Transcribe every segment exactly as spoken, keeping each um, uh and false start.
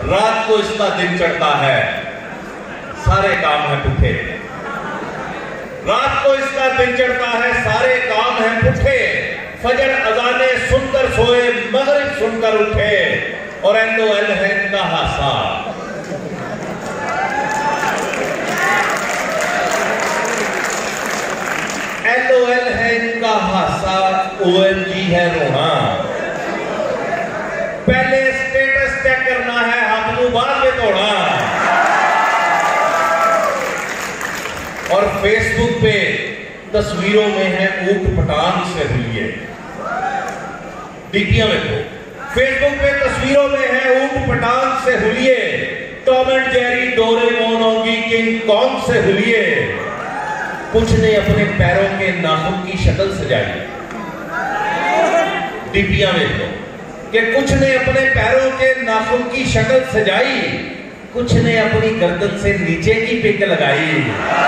रात को इसका दिन चढ़ता है, सारे काम है पुठे। रात को इसका दिन चढ़ता है, सारे काम है पुठे। फजर अजाने सुनकर सोए, मगरिब सुनकर उठे, और एल ओ एल है इनका हासा। एल ओ एल है इनका हासा, ओ एम जी है रोना। पहले स्टेटस चेक करना है, हाथ मुंह बाद में तोड़ना। और फेसबुक पे तस्वीरों में है ऊट पटांग से हुलिये, डीपियां में तो फेसबुक पे तस्वीरों में है ऊट पटांग से हुलिये, Tom and Jerry, Doraemon, Oggy, King Kong से हुलिये। कुछ ने अपने पैरों के नाखून की शक्ल सजाई, डीपियां में तो कि कुछ ने अपने पैरों के नाखून की शक्ल सजाई, कुछ ने अपनी गर्दन से नीचे की पिक लगाई।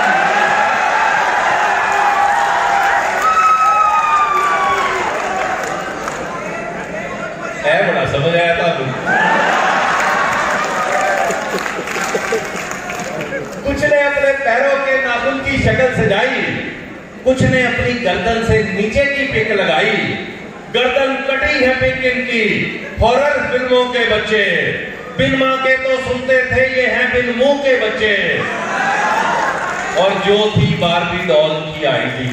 है बड़ा समझ आया था। कुछ ने अपने पैरों के नाखून की शक्ल सजाई, कुछ ने अपनी गर्दन से नीचे की पिक लगाई। गर्दन कटी है पिक इनकी, हॉरर फिल्मों के बच्चे, बिन मां के तो सुनते थे, ये हैं बिन मुंह के बच्चे। और जो थी बारबी डॉल की आईडी,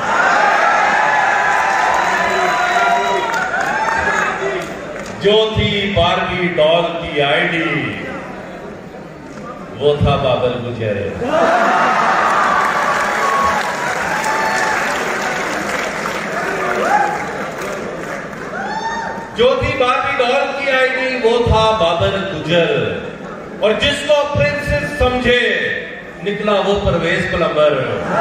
जो थी बारबी डॉल की आईडी, वो था बाबर गुजर। जो थी बारबी डॉल की आईडी, वो था बाबर गुजर। और जिसको प्रिंसेस समझे, निकला वो परवेज प्लम्बर।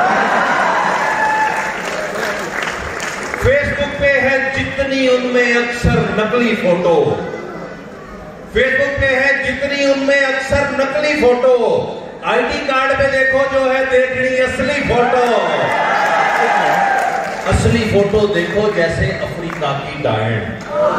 फेसबुक पे है जितनी उनमें अक्सर नकली फोटो, फेसबुक पे है जितनी उनमें अक्सर नकली फोटो, आईडी कार्ड पे देखो जो है देखनी असली फोटो। असली फोटो देखो जैसे अफ्रीका की डायन।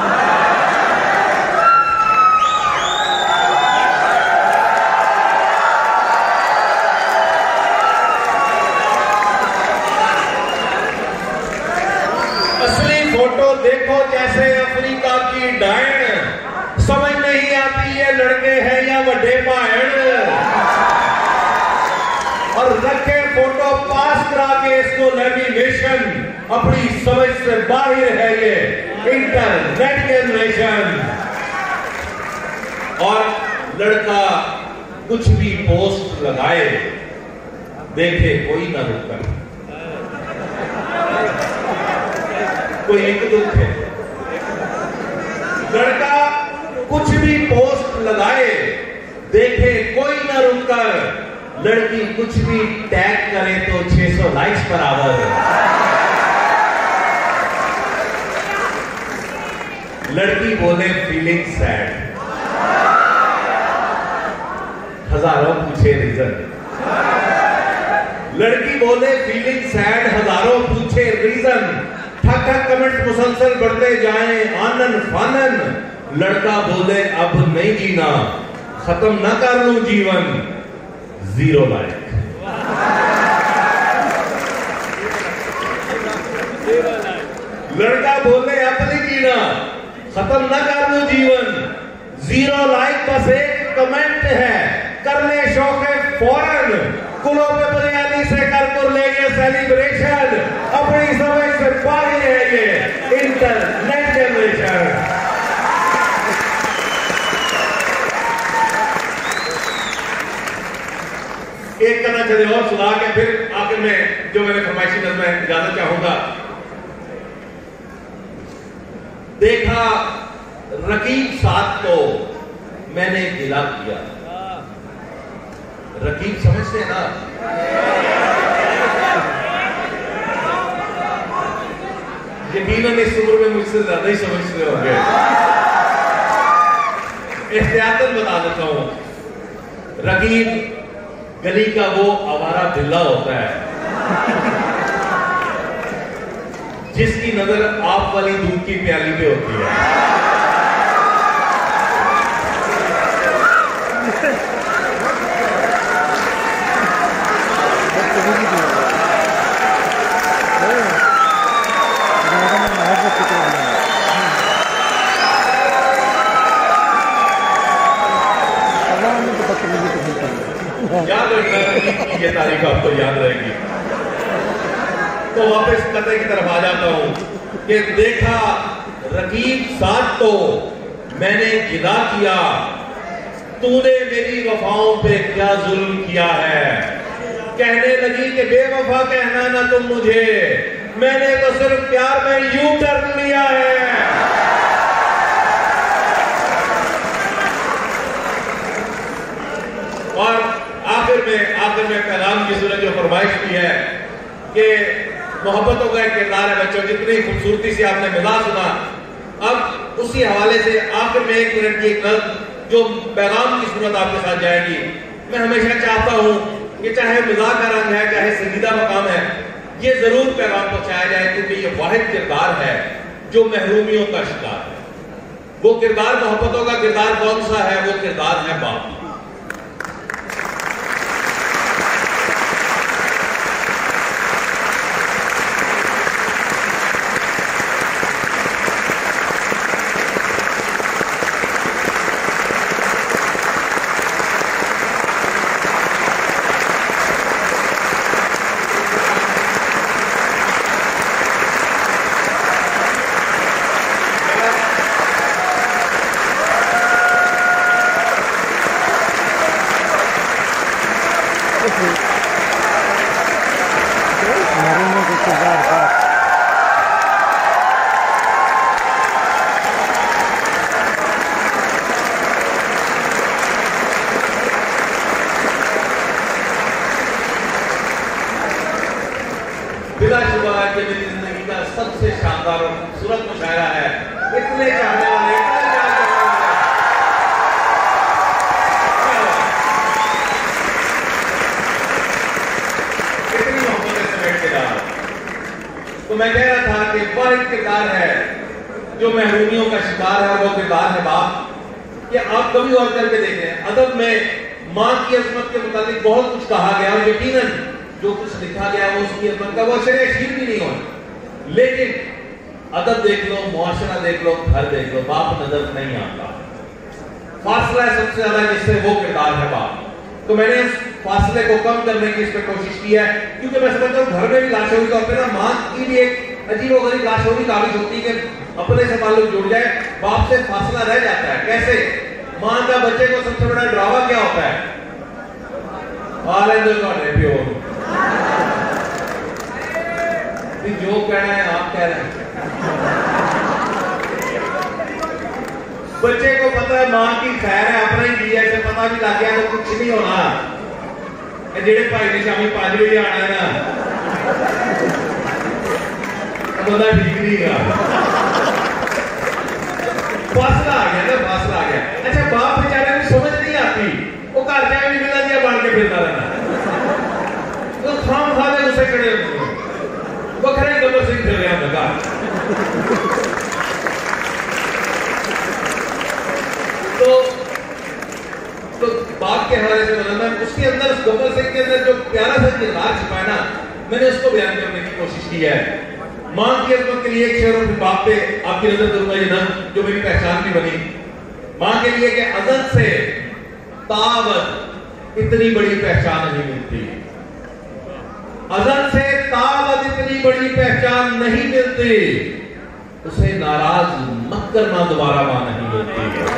असली फोटो देखो जैसे अफ्रीका की डायन। समझ नहीं आती ये लड़के हैं या बड़े भाण। और रखे फोटो पास करा के इसको लेमिनेशन, अपनी समझ से बाहर है ये इंटरनेट जनरेशन। और लड़का कुछ भी पोस्ट लगाए, देखे कोई ना रुक, कोई एक दुख है। लड़का कुछ भी पोस्ट लगाए, देखे कोई ना रुककर, लड़की कुछ भी टैग करे तो छह सौ लाइक्स पर आवर। लड़की बोले फीलिंग सैड, हजारों पूछे रीजन। लड़की बोले फीलिंग सैड, हजारों पूछे रीजन। ठक ठक कमेंट्स मुसलसल बढ़ते जाएं आनन फानन। लड़का बोले अब नहीं जीना, खत्म ना कर लूं जीवन, जीरो लाइक। लड़का बोले अब नहीं जीना, खत्म ना कर लूं जीवन, जीरो लाइक। बस एक कमेंट है, करने शौक है फौरन, कुलों पे बिरयानी से कर कर लेंगे सेलिब्रेशन। अपनी समझ से बाहर है ये इंटरनेट जनरेशन। एक करना चले और सुना के फिर आखिर में जो मैंने फरमाइशी नज़्में इजाजत चाहूंगा। देखा रकीब साथ को मैंने गिला किया। रकीब समझते ना, यकीनन इस उम्र में मुझसे ज्यादा ही समझते होंगे। एहतियातन बता देता हूं, रकीब गली का वो आवारा बिल्ला होता है जिसकी नजर आप वाली दूध की प्याली पे होती है। याद रखना, ये तारीख आपको याद रहेगी। तो वापस कते की तरफ आ जाता हूं कि देखा रकीब साथ तो मैंने गिला किया, तूने मेरी वफाओं पे क्या जुल्म किया है। कहने लगी कि बेवफा कहना ना तुम मुझे, मैंने तो सिर्फ प्यार में यू टर्न लिया है। और आखिर में आखिर में पैगाम की सूरत जो फरमाइश की है कि मोहब्बतों का एक किरदार है बच्चों, जितनी खूबसूरती से आपने मिला सुना, अब उसी हवाले से आखिर में एक मिनट की एक नज़्म जो पैगाम की सूरत आपके साथ जाएगी। मैं हमेशा चाहता हूं कि चाहे मिजाज का रंग है, चाहे संजीदा मकाम है, ये जरूर पैगाम पहुंचाया जाए, क्योंकि ये वाहिद किरदार है जो महरूमियों का शिकार है। वो किरदार मोहब्बतों का किरदार कौन सा है? वो किरदार है बाप। बिलाशुबा कि मेरी जिंदगी का सबसे शानदार और खूबसूरत मुशायरा है। इतने चाहने वाले, इतने प्यार करने वाले, इतनी मोहब्बत समेट के डाल। तो मैं कह रहा था कि वाहिद किरदार है जो महरूमियों का शिकार है, वो किरदार है बाप। ये आप कभी और करके देखें, अदब में माँ की अजमत के मुताबिक बहुत कुछ कहा गया और यकीनन जो कुछ लिखा गया वो उसकी अमल का वो शरीय ठीक भी नहीं हो, लेकिन अदब देख लो, मुआशरा देख लो, घर देख लो, बाप नजर नहीं आता। फासला है सबसे ज्यादा जिससे, वो किरदार है बाप। तो मैंने इस फासले को कम करने की इस पर कोशिश की है, क्योंकि मैं समझता हूँ घर में भी लाशों की तौर पर ना माँ की भी एक अजीब और गरीब लाशों की काबिज होती है कि अपने से ताल्लुक जुड़ जाए, बाप से फासला रह जाता है। कैसे? माँ का बच्चे को सबसे बड़ा ड्रावा क्या होता है? जो कहना है आप कह रहे हैं। बच्चे को पता है मां की खैर है, अपना ही जी है, से पता भी लग गया तो कुछ नहीं होना। जेड़े भाई ने शामी पांच बजे आना है ना, बंदा ठीक नहीं गा। फासला आ गया ना, फासला आ गया। अच्छा, बाप बेचारे को समझ नहीं आती, वो घर जाए भी मिला दिया बन के फिरता रहना, तो खाम खाते गुस्से खड़े होते बखरे गब्बर सिंह फिर रहे हैं घर। तो तो बाप के हवाले से बनाना, उसके अंदर गब्बर सिंह के अंदर जो प्यारा सा किरदार छिपा है ना, मैंने उसको बयान करने की कोशिश की है। मां की अजमत के लिए एक शेर और बाप पे आपकी नजर करूंगा, ये ना जो मेरी पहचान भी बनी मां के लिए कि अज़ल से तावत इतनी बड़ी पहचान नहीं मिलती, अज़ल से तावत इतनी बड़ी पहचान नहीं मिलती, उसे नाराज मत करना दोबारा मां नहीं मिलती।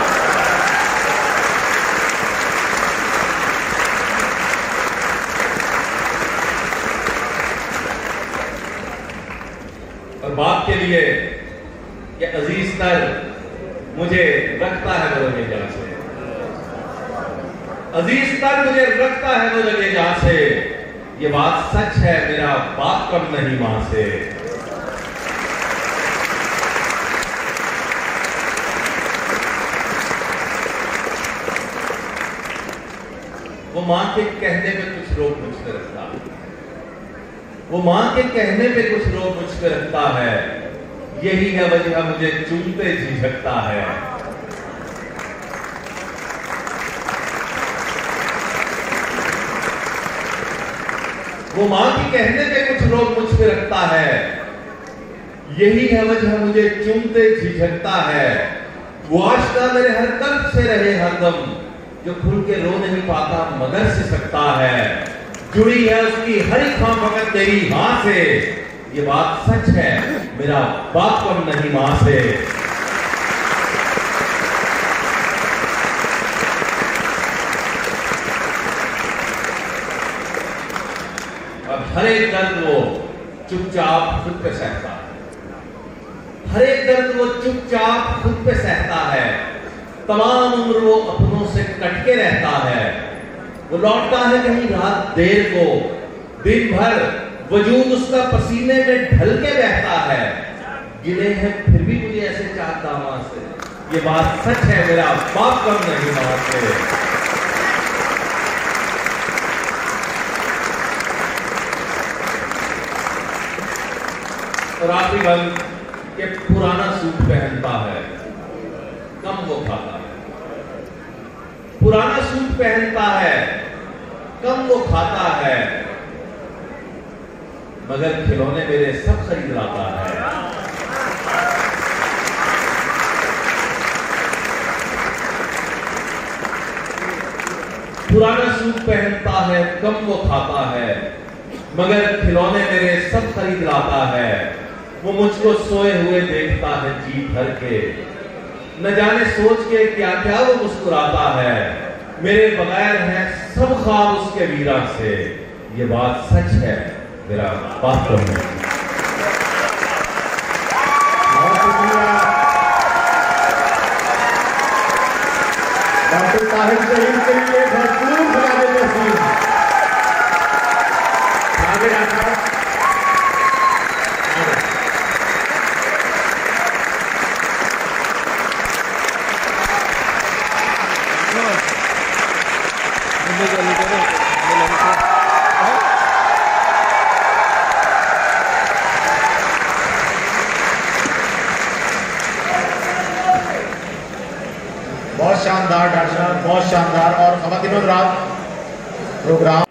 और बाप के लिए कि अजीज तर मुझे रखता है वो लगे जहां से, अजीज तर मुझे रखता है वो लगे जहां से, ये बात सच है मेरा बाप कम नहीं मां से। वो मां के कहने पे कुछ रोक मुझ पे रखता है, वो मां के कहने पे कुछ रोक मुझ पे रखता है, यही है वजह मुझे चूमते झिझकता है। वो मां के कहने पे कुछ रोक मुझ पे रखता है, यही है वजह मुझे चूमते झिझकता है। वो आशिका मेरे हर कल्ब से रहे हरदम, जो खुल के रो नहीं पाता मगर से सकता है, जुड़ी है उसकी हर एक खां फकत तेरी मां से। ये बात सच है, मेरा बाप कम नहीं मां से। और हर एक दर्द वो चुपचाप खुद पे सहता है, हर एक दर्द वो चुपचाप खुद पे सहता है। तमाम उम्र वो अपनों से कटके रहता है। वो लौटता है कहीं रात देर को, दिन भर वजूद उसका पसीने में ढल के रहता है। गिले हैं फिर भी मुझे ऐसे चाहता मां से। ये बात सच है, मेरा बाप कम नहीं मां से। और आखिरी बात कि पुराना सूट पहनता है, कम वो खाता है। पुराना सूट पहनता है, कम वो खाता है, मगर खिलौने मेरे सब खरीद लाता है। पुराना सूट पहनता है, कम वो खाता है, मगर खिलौने मेरे सब खरीद लाता है। वो मुझको सोए हुए देखता है जी भर के, न जाने सोच के क्या क्या वो मुस्कुराता है। मेरे बगैर है सब ख्वाब उसके वीरा से। ये बात सच है, मेरा बाप कम नहीं। डॉक्टर ताहिर जहीर के लिए भरपूर बजाने नसीब। आगे जाकर बहुत शानदार डॉक्टर साहब, बहुत शानदार। और खवातीन हज़रात, प्रोग्राम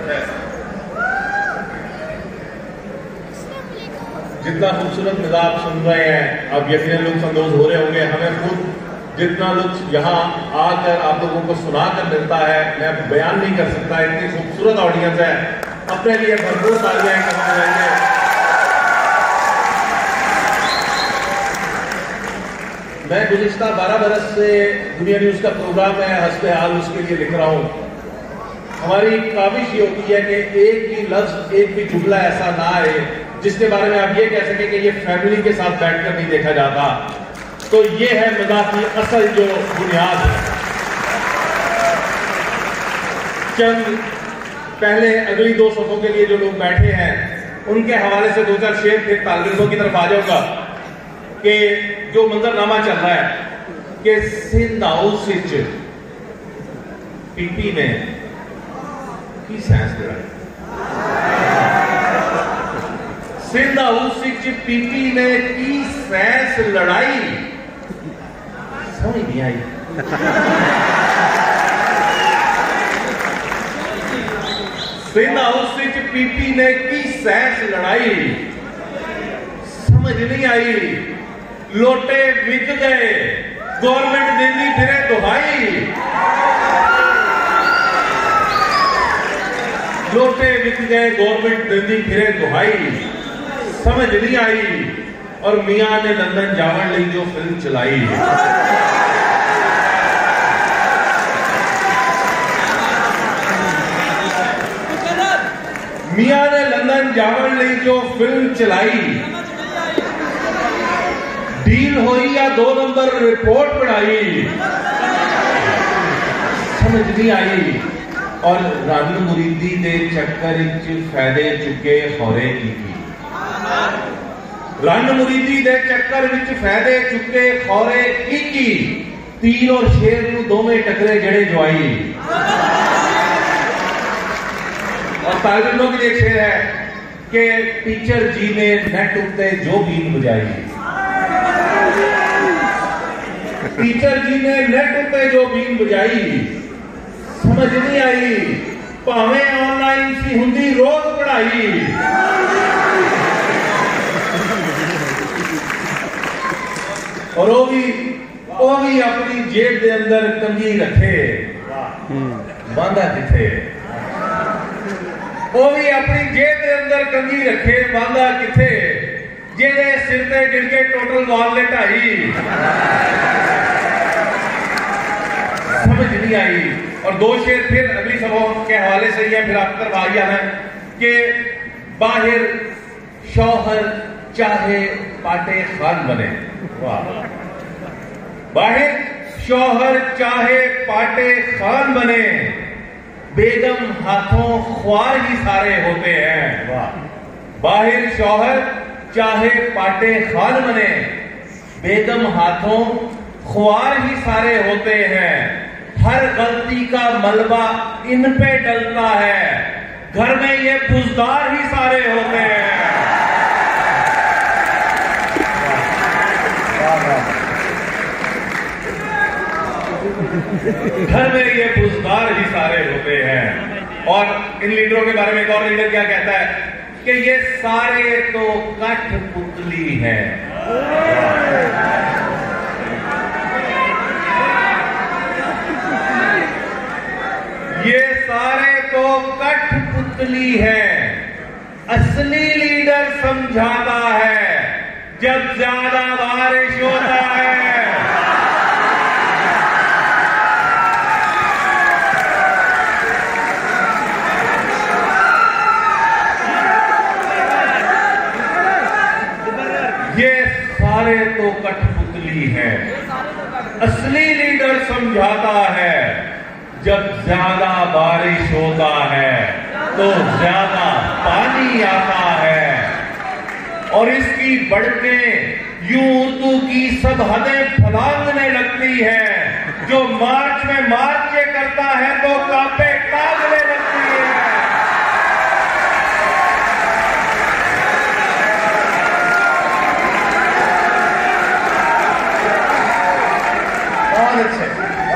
जितना खूबसूरत मिजाज आप सुन रहे हैं, अब यकीनन लुत्फ़ अंदोज़ हो रहे होंगे। हमें खुद जितना लुत्फ़ यहाँ आकर आप लोगों को सुनाकर मिलता है, मैं बयान नहीं कर सकता। इतनी खूबसूरत ऑडियंस है, अपने लिए भरपूर तालियां करना चाहिए। मैं गुज़िश्ता बारह बरस से दुनिया न्यूज़ का प्रोग्राम है हस्बे हाल, उसके लिए लिख रहा हूँ। हमारी काविश ये होती है कि एक भी लफ्ज़, एक भी जुमला ऐसा ना आए जिसके बारे में आप ये कह सके कि ये फैमिली के साथ बैठकर नहीं देखा जाता। तो ये है मज़ाक की असल जो बुनियाद है। चंद पहले अगली दो सफों के लिए जो लोग बैठे हैं उनके हवाले से दो चार शेर फिर तालिबों की तरफ आ जाऊंगा कि जो मंजरनामा चल रहा है कि सिंध हाउस पीपी ने की साइंस लड़ाई, सिंध हाउस पीपी ने की साइंस लड़ाई, समझ नहीं आई। सिंध हाउस पीपी ने की साइंस लड़ाई, समझ नहीं आई। लोटे बिक गए, गवर्नमेंट दिल्ली फिरे दुहाई। लोटे बिक गए, गवर्नमेंट दिल्ली फिरे दुहाई, समझ नहीं आई। और मियां ने लंदन जावन ली जो फिल्म चलाई। मियां ने लंदन जावन ली जो फिल्म चलाई, डील हुई या दो नंबर रिपोर्ट बनाई, समझ नहीं आई। और रन मुरीदी दे चक्कर फायदे चुके खौरे की थी, रन मुरीदी दे चक्कर विच फायदे चुके खौरे की की। तीर और शेर नूं दोवें टकरे जड़े जवाई। और तालिबों के लिए शेर है कि टीचर जी ने नेट उत्ते जो बीन बजाई, टीचर जी ने नेट उत्ते जो बीन बजाई, समझ नहीं आई। भावें ऑनलाइन सी हुंदी रोज पढ़ाई। और वो भी वो भी अपनी जेब के अंदर कंघी रखे। बांधा किथे वो भी अपनी जेब के अंदर कंगी रखे बांधा किथे जेदे सिर ते गिर के टोटल वॉल ढाई समझ नहीं आई। और दो शेर फिर अगली सभाओं के हवाले से ये फिर आप तरफ आया है कि बाहर शौहर चाहे पाटे खान बने, वाह, बाहर शौहर चाहे पाटे खान बने बेगम हाथों ख्वार ही सारे होते हैं, वाह, बाहर शौहर चाहे पाटे खान बने बेगम हाथों ख्वार ही सारे होते हैं, हर गलती का मलबा इन पे डलता है, घर में ये बुजदार ही सारे होते हैं। घर में ये बुजदार ही सारे होते हैं। और इन लीडरों के बारे में एक और लीडर क्या कहता है कि ये सारे तो कठपुतली हैं। ये सारे तो कठपुतली हैं, असली लीडर समझाता है जब ज्यादा बारिश होता है। ये सारे तो कठपुतली हैं, असली लीडर समझाता है जब ज्यादा बारिश होता है तो ज्यादा पानी आता है। और इसकी बढ़कें यूं उर्दू की सब हदें फलांगने लगती है, जो मार्च में मार्च ये करता है तो कांपे कागने लगती है। बहुत अच्छे,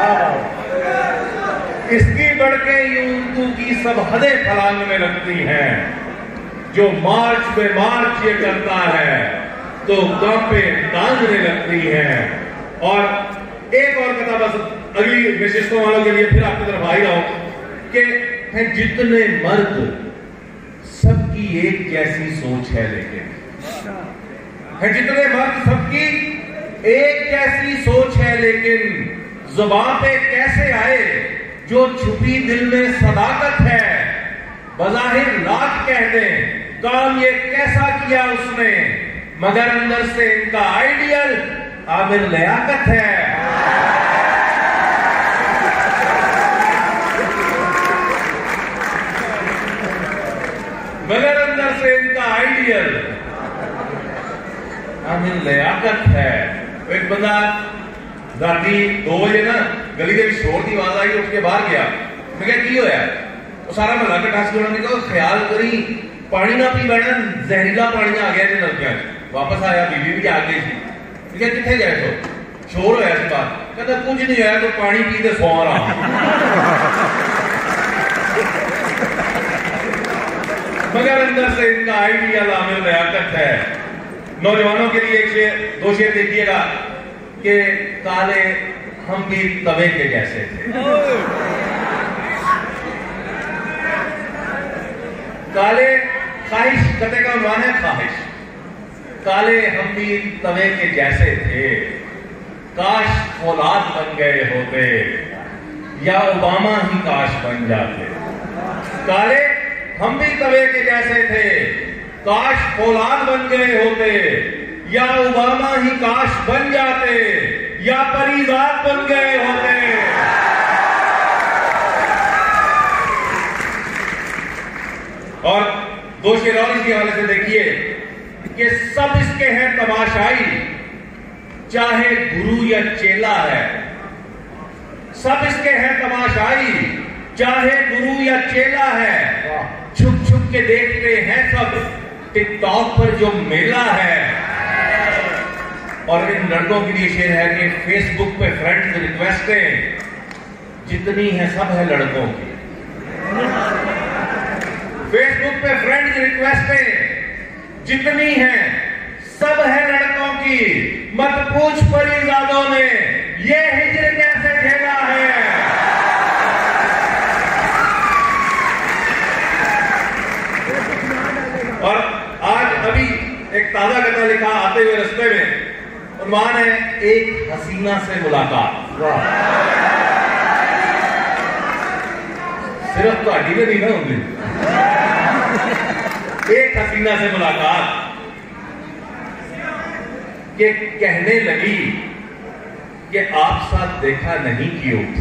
इसकी बढ़कें यूं उर्दू की सब हदें फलांगने लगती हैं, जो मार्च में मार्च ये करता है तो कांपे कांपने लगती है। और एक और कथा बस अगली विशेषताओं वालों के लिए फिर आपकी तरफ आई रहा हूं कि है जितने मर्द सबकी एक जैसी सोच है, लेकिन है जितने मर्द सबकी एक जैसी सोच है, लेकिन जुबान पे कैसे आए जो छुपी दिल में सदाकत है, बज़ाहिर लाख कह दें काम ये कैसा किया उसने, मगर अंदर से इनका आइडियल आमिर लियाकत है। मगर अंदर से इनका आइडियल आमिर लियाकत है। एक बंदा राती दो बजे ना गली के शोर की आवाज आई, उठ के बाहर गया, मैं क्या की होया, वो सारा महला कटा के उन्होंने कहा ख्याल करी पानी ना पी बैठा, जहरीला पानी आ गया नलकिया। वापस आया, बीवी भी आ गई थी, क्या कितने गए तो शोर होया इस बार, कहता कुछ नहीं होया तो पानी पी के सो रहा। मगर अंदर से इनका आइडियल आमिर लियाकत है। नौजवानों के लिए एक शेर, दो शेर देखिएगा कि काले हम भी तवे के जैसे थे, काले ख्वाहिश कते का उन्वान है ख्वाहिश, काले हम भी तवे के जैसे थे, काश फौलाद बन गए होते या ओबामा ही काश बन जाते। काले हम भी तवे के जैसे थे, काश फौलाद बन गए होते या ओबामा ही काश बन जाते, या परिजात बन गए होते। और दो शेर और इसके हवाले से देखिए कि सब इसके हैं तमाशाई, चाहे गुरु या चेला है, सब इसके हैं तमाशाई, चाहे गुरु या चेला है, छुप छुप के देखते हैं सब टिकटॉक पर जो मेला है। और इन लड़कों के लिए शेर है कि फेसबुक पे फ्रेंड्स रिक्वेस्टें जितनी है सब है लड़कों की, फेसबुक पे फ्रेंड्स रिक्वेस्टें जितनी हैं सब है लड़कों की, मत पूछ परिजादों ने ये हिजर कैसे झेला है। ताजा गद्दा लिखा आते हुए रस्ते में, उन्वान है एक हसीना से मुलाकात। वाह, सिर्फ तो आगे में नहीं ना होंगे, एक हसीना से मुलाकात के कहने लगी कि आप साथ देखा नहीं क्यूट,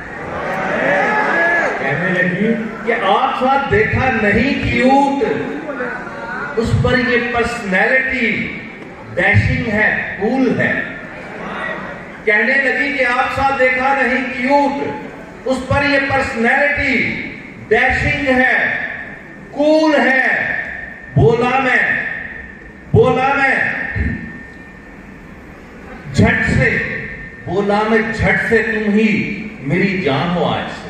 कहने लगी कि आप साथ देखा नहीं क्यूट, उस पर ये पर्सनैलिटी डैशिंग है, कूल है। कहने लगी कि आप साथ देखा नहीं क्यूट, उस पर ये पर्सनैलिटी डैशिंग है, कूल है। बोला मैं बोला मैं झट से बोला मैं झट से तुम ही मेरी जान हो आज से।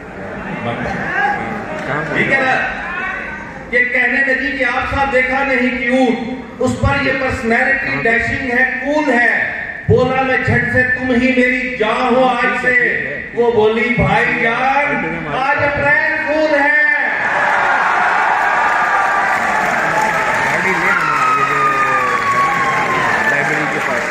ठीक है ना? ये कहने लगी कि आप साथ देखा नहीं क्यूट, उस पर ये पर्सनैलिटी डैशिंग है, कूल है। बोला मैं झट से तुम ही मेरी जान हो आज से। वो बोली भाई यार आज अप्रैल फूल है। लाइब्रेरी के पास,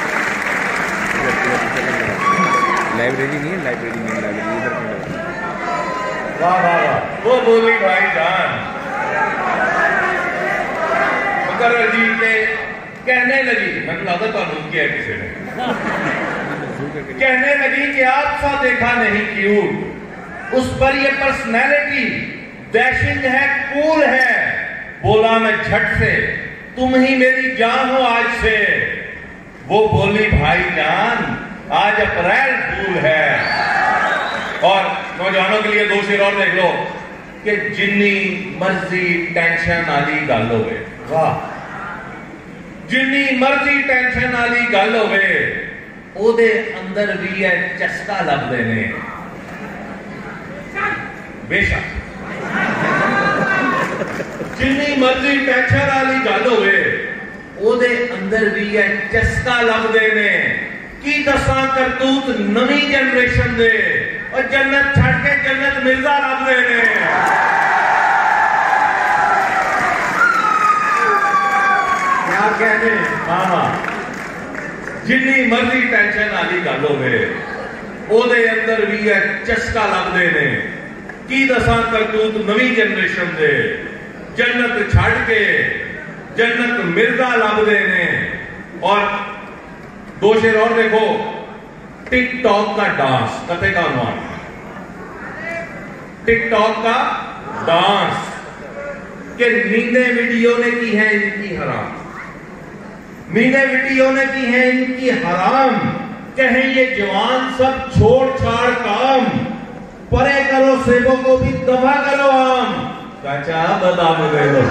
लाइब्रेरी नहीं है, लाइब्रेरी नहीं, लाइब्रेरी इधर। वाह वाह वाह, वो बोली भाई जान मुकर्रर जी के कहने लगी, मैं लगता तो किया किसी ने, कहने लगी कि आप सा देखा नहीं क्यूट, उस पर ये पर्सनैलिटी डैशिंग है, कूल है। बोला मैं झट से तुम ही मेरी जान हो आज से। वो बोली भाई जान आज अप्रैल फूल है। और नौजवानों के लिए दो शेर और देख लो कि जिन्नी मर्जी टेंशन आली गल होवे, वाह, जिन्नी मर्जी टेंशन आली गल होवे ओदे अंदर भी है चस्का लगदे ने। बेशक जिन्नी मर्जी टेंशन आली गल होवे ओदे अंदर भी है चस्का लगदे ने। की दसा करतूत नवी जनरेशन दे और जन्नत छड़ के जन्नत मिर्जा लगदे ने। क्या कहने मामा, जिन्नी मर्जी टेंशन आली गल होवे ओदे अंदर भी है चस्का लगदे ने। की दसा करतूत नवी जनरेशन दे जन्नत छड़ के जन्नत मिर्जा लगदे ने। और दो शेर और देखो, टिकटॉक का डांस कते का अनुमान, टिकटॉक का डांस के नींदे वीडियो ने की है इनकी हराम, नींदे वीडियो ने की है इनकी हराम। कहें ये जवान सब छोड़ छाड़ काम, परे करो सेबों को भी दफा करो आम। चाचा बता गए हो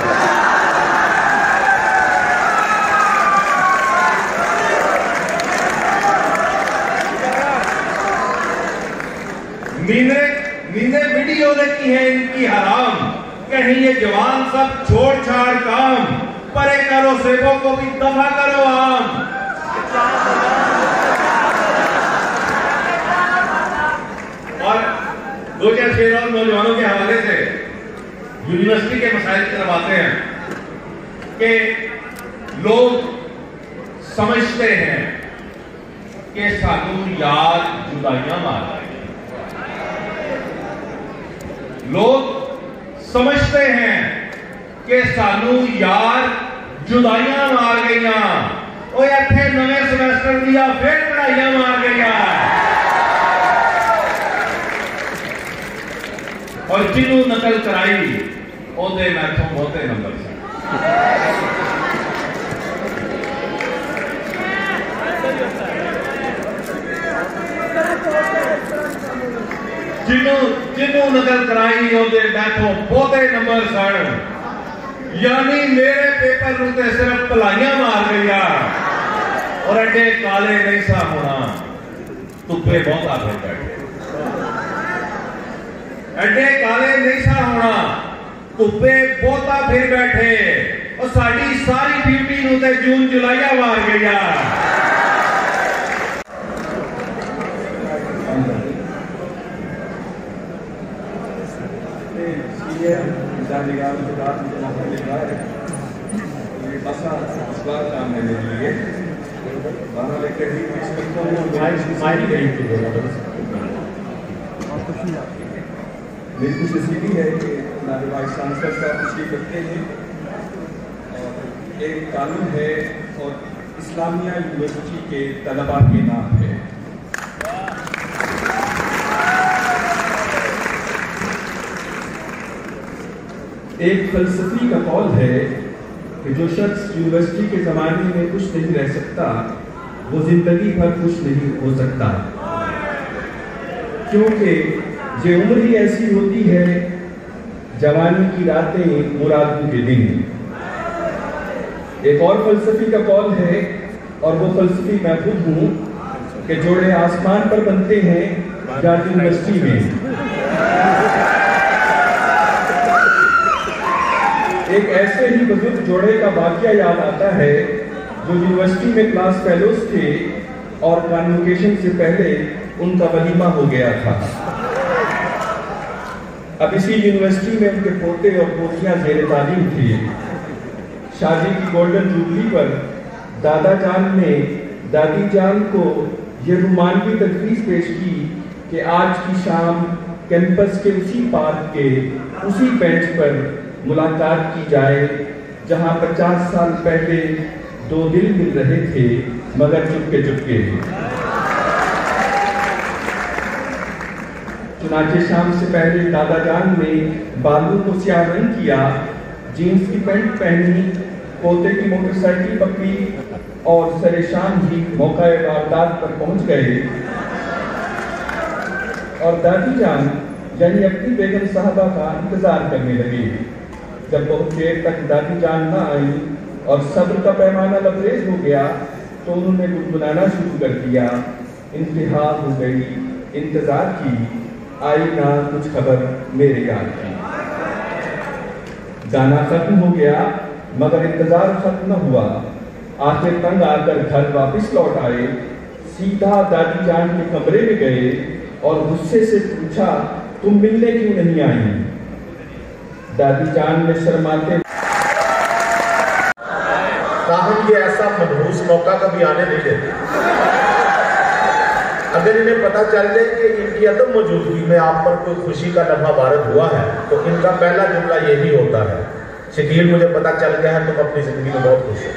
नींदे नींदे वीडियो ने की है इनकी हराम। कहीं ये जवान सब छोड़ छाड़ काम, परे करो सेबों को भी दफा करो आम। और दो चार शेर और नौजवानों के हवाले से यूनिवर्सिटी के मसाइल की तरफ आते हैं कि लोग समझते हैं कि सानू याद जुदाइयां मार रही, लोग समझते हैं कि सानू यार जुदाइयां मार गई, इतने नवे सेमेस्टर दिया फिर पढ़ाइयां मार गई। और जिन्हों नकल कराई ओदे मैथों बहुते नंबर से। जिन्हों जिन्हों नकल कराई ओदे मैथों बहुते नंबर सन। यानी मेरे पेपर नूं ते सिर्फ भलाइयां मार गई और एडे काले नहीं सा होना, धुप्पे बहुता फिर बैठे। एडे काले नहीं सा होना, धुप्पे बहुता फिर बैठे और साड़ी सारी ड्यूटी नूं ते जून जुलाइया मार गई। आसान सवाल काम है मेरे लिए। बारह लेकर ही मेरी कुछ स्थिति है कि हमारे वाइस चांसलर साहब तशरीफ रखते हैं और एक कानून है और इस्लामिया यूनिवर्सिटी के तलबा के नाम है। एक फलसफी का कौल है कि जो शख्स यूनिवर्सिटी के ज़माने में खुश नहीं रह सकता वो जिंदगी भर खुश नहीं हो सकता, क्योंकि ये उम्र ही ऐसी होती है, जवानी की रातें मुरादों के दिन। एक और फलसफी का कौल है और वो फलसफी मैं खुद हूँ कि जोड़े आसमान पर बनते हैं या यूनिवर्सिटी में। एक ऐसे ही बुजुर्ग जोड़े का वाकया याद आता है जो यूनिवर्सिटी में क्लास फेलोज थे और कॉन्वोकेशन से पहले उनका वलीमा हो गया था। अब इसी यूनिवर्सिटी में उनके पोते और पोतियां जेर तालीम थे। शादी की गोल्डन जुबली पर दादा जान ने दादी जान को ये रोमानवी तजवीज़ पेश की कि आज की शाम कैंपस के उसी पार्क के उसी बेंच पर मुलाकात की जाए जहां पचास साल पहले दो दिल मिल रहे थे मगर चुपके चुपके। चुनाचे शाम से पहले दादा जान ने बालों को स्याह रंग किया, जीन्स की पैंट पहनी, पोते की मोटरसाइकिल पकड़ी और सरे शाम ही मौका वारदात पर पहुंच गए। और दादी जान यानी अपनी बेगम साहबा का इंतजार करने लगे। जब बहुत देर तक दादी जान न आई और सब्र का पैमाना लबरेज हो गया तो उन्होंने गुनगुनाना शुरू कर दिया। इंतहा हो गई इंतजार की, आई ना कुछ खबर मेरे यार की। गाना खत्म हो गया मगर इंतजार खत्म न हुआ। आखिर तंग आकर घर वापस लौट आए, सीधा दादी जान के कमरे में गए और गुस्से से पूछा, तुम मिलने क्यों नहीं आई? दादी जान ने शर्माते ताहम ये ऐसा मनहूस मौका कभी आने नहीं देते। अगर इन्हें पता चल जाए कि इनकी अदम मौजूदगी में आप पर कोई खुशी का लम्हा वारद हुआ है तो इनका पहला जुमला यही होता है, शकील मुझे पता चल गया है तुम अपनी जिंदगी में बहुत खुश हो।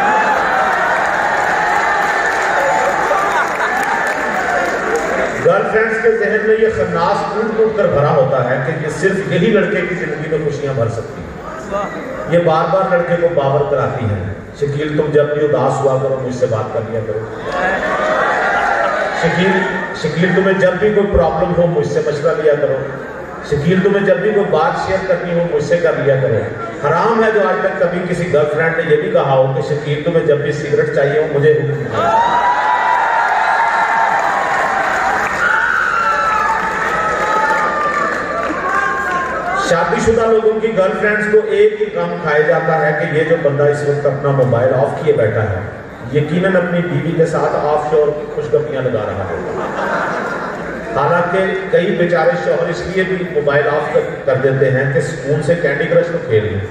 गर्लफ्रेंड्स के जहन में ये खन्नास टूट टूट कर भरा होता है कि ये सिर्फ यही लड़के की जिंदगी में खुशियां भर सकती है। ये बार बार लड़के को बावर कराती है, शकील तुम जब भी उदास हुआ करो मुझसे बात कर लिया करो, शकील शकील तुम्हें जब भी कोई प्रॉब्लम हो मुझसे मशवरा लिया करो, शकील तुम्हें जब भी कोई बात शेयर करनी हो मुझसे कर लिया करो। हराम है जो आज तक कभी किसी गर्लफ्रेंड ने यह भी कहा हो कि शकील तुम्हें जब भी सिगरेट चाहिए हो मुझे शादीशुदा लोगों की गर्लफ्रेंड्स को एक ही काम खाया जाता है कि ये जो बंदा इस वक्त अपना मोबाइल ऑफ किए बैठा है यकीनन अपनी बीवी के साथ ऑफशोर खुशगपियां लगा रहा है। हालांकि कई बेचारे शौहर इसलिए भी मोबाइल ऑफ कर, कर देते हैं कि सुकून से कैंडी क्रश को खेल लें।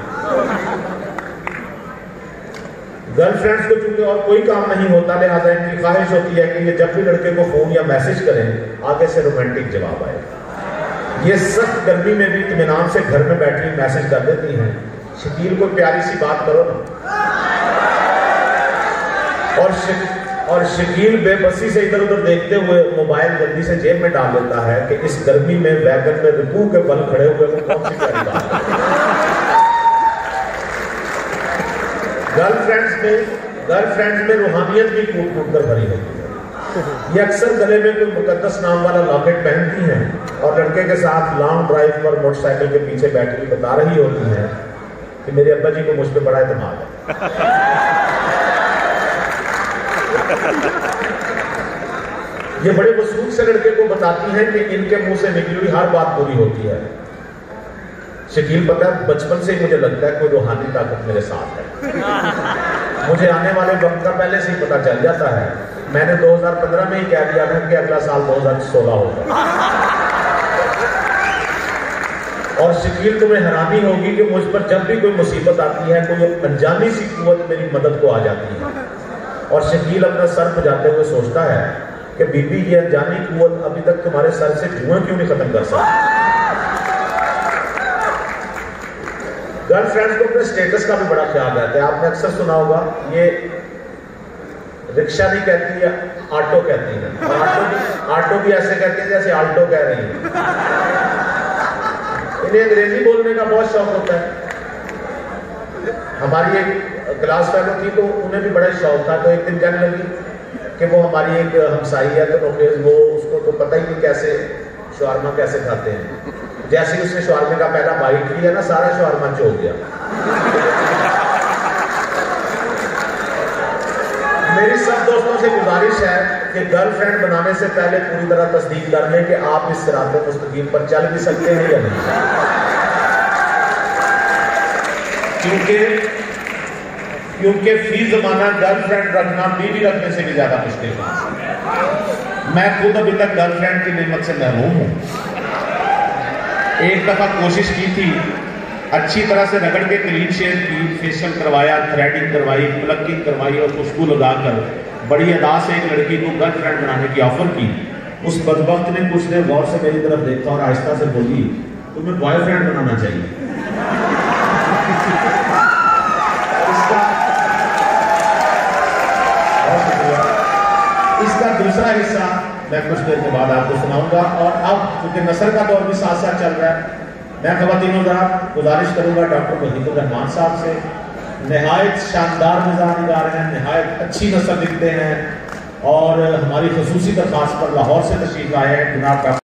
गर्लफ्रेंड्स को चूंकि और कोई काम नहीं होता लिहाजा इनकी ख्वाहिश होती है कि ये जब भी लड़के को फोन या मैसेज करें आगे से रोमांटिक जवाब आए। ये सख्त गर्मी में भी इत्मीनान से घर में बैठी मैसेज कर देती हैं, शकील को प्यारी सी बात करो ना। और शक, और शकील बेबसी से इधर उधर देखते हुए मोबाइल जल्दी से जेब में डाल देता है कि इस गर्मी में वैगन में रुकू के बल खड़े हुए वो कौन सी प्यारी बात है। गर्लफ्रेंड्स में गर्लफ्रेंड्स में रूहानियत भी कूट कूट कर भरी होती है। ये अक्सर गले में कोई मुकद्दस नाम वाला लॉकेट पहनती हैं और लड़के के साथ लॉन्ग ड्राइव पर मोटरसाइकिल के पीछे बैठी बता रही होती हैं कि मेरे अब्बा जी को मुझ पर बड़ा एतमाद है। ये बड़े वसूख से लड़के को बताती हैं कि इनके मुंह से निकली हुई हर बात पूरी होती है। शकील पता है बचपन से ही मुझे लगता है कोई रूहानी ताकत मेरे साथ है। मुझे आने वाले वक्त का पहले से ही पता चल जाता है। मैंने दो हज़ार पंद्रह में ही कह दिया था कि अगला साल दो हज़ार सोलह होगा और शकील तुम्हें हैरानी होगी कि मुझ पर जब भी कोई मुसीबत आती है, कोई अनजानी सी कुव्वत मेरी मदद को आ जाती है। और शकील अपना सर खुजाते हुए सोचता है कि बीबी, ये अनजानी कुव्वत अभी तक तुम्हारे सर से धुआं क्यों नहीं खत्म कर सकती। गर्लफ्रेंड्स को अपने स्टेटस का भी बड़ा ख्याल रहता है। आपने अक्सर सुना होगा, ये रिक्शा नहीं कहती है, ऑटो कहती है। ऑटो भी ऑटो भी ऐसे कहती है जैसे आल्टो कह रही है। इन्हें अंग्रेजी बोलने का बहुत शौक होता है। हमारी एक क्लास फेलो थी तो उन्हें भी बड़ा शौक था। तो एक दिन कहने लगी कि वो हमारी एक हमसाई है, तो वो उसको तो पता ही नहीं कैसे शवारमा कैसे खाते हैं। जैसे ही उसने शवारमे का पहला बाइट लिया ना, सारा शवारमा चौक गया। मेरी सब दोस्तों से गुजारिश है कि गर्लफ्रेंड बनाने से पहले पूरी तरह तस्दीक कर लें कि आप इस सिरात मुस्तकीम पर चल भी सकते हैं या नहीं। क्योंकि क्योंकि फी जमाना गर्लफ्रेंड रखना बीवी रखने से भी ज्यादा मुश्किल है। मैं खुद अभी तक गर्लफ्रेंड की नेमत से महरूम हूं। एक दफा कोशिश की थी, अच्छी तरह से रगड़ के क्लीन शेव की, फेशियल करवाया, थ्रेडिंग करवाई, प्लकिंग करवाई और खुशबू लगाकर बड़ी अदा से एक लड़की को गर्लफ्रेंड बनाने की ऑफर की। उस बदबख्त ने कुछ देर गौर से मेरी तरफ देखा और आहिस्ता से बोली, तुम्हें बॉयफ्रेंड बनाना चाहिए। इसका इसका दूसरा हिस्सा मैं कुछ देर के बाद आपको सुनाऊंगा। और अब क्योंकि नस्र का दौर भी साथ साथ चल रहा है, मैं ख़वातीन जरा गुजारिश करूंगा डॉक्टर वहीदुर रहमान साहब से। नहायत शानदार निज़ाम निगार हैं, नहायत अच्छी नस्ल लिखते हैं और हमारी खसूसी दरख्वास्त पर लाहौर से तशरीफ आए हैं जनाब।